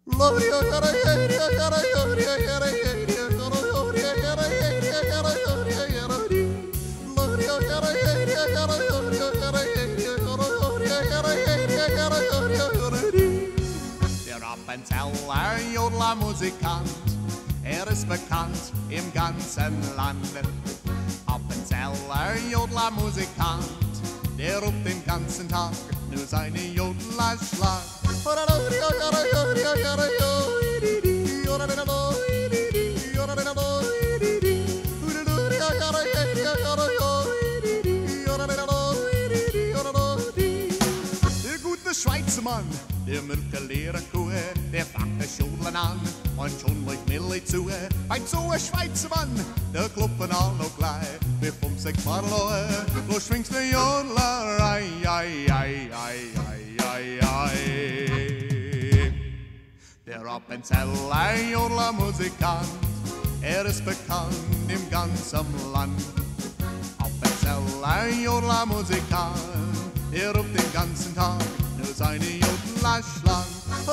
Der Appenzeller Yodeling Musikant, ist bekannt im ganzen Land. Appenzeller Yodeling Musikant, der ruft den ganzen Tag nur seine Jodlerschlag. Der gute Schweizer Mann, der Milchleere Kuh, der fängt das Jodeln an und schon läuft Milli zu. Bei so ein Schweizer Mann, der klopfen all noch gleich. Wir 5, 6 Mal bloß schwingst der Jodler, ei, ei, ei, ei, ei, ei, ei. Der Appenzeller Yodeling Musikant, ist bekannt im ganzen Land. Appenzeller Yodeling Musikant, der ruft den ganzen Tag nur seine Jodlerschlag.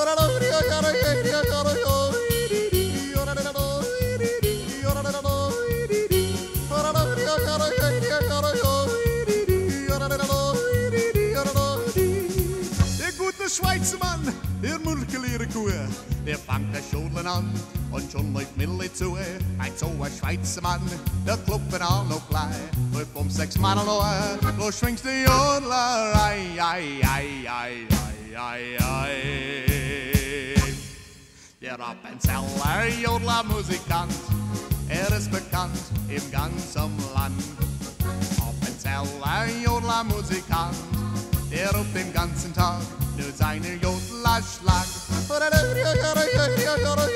Der gute Schweizer Mann, der Milchleere Kuh, der fängt das Jodeln an und schon läuft Milli zu. Ein so ein Schweizer Mann, der klopfen all noch gleich. Läuft 5, 6 Mal bloß schwingst der Jodler, ei, ei, ei, ei, ei, ei, ei. Der Appenzeller Yodeling Musikant, ist bekannt im ganzen Land. Appenzeller Yodeling Musikant, der ruft den ganzen Tag nur seine Jodlerschlag.